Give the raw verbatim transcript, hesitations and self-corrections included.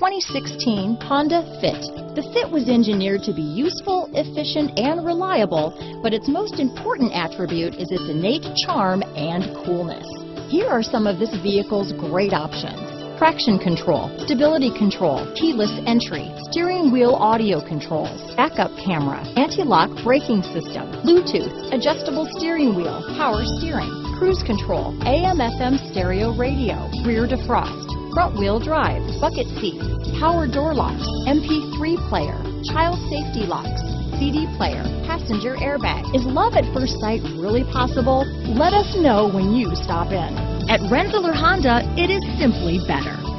twenty sixteen Honda Fit. The Fit was engineered to be useful, efficient, and reliable, but its most important attribute is its innate charm and coolness. Here are some of this vehicle's great options: traction control, stability control, keyless entry, steering wheel audio controls, backup camera, anti-lock braking system, Bluetooth, adjustable steering wheel, power steering, cruise control, A M F M stereo radio, rear defrost, front wheel drive, bucket seats, power door locks, M P three player, child safety locks, C D player, passenger airbag. Is love at first sight really possible? Let us know when you stop in. At Rensselaer Honda, it is simply better.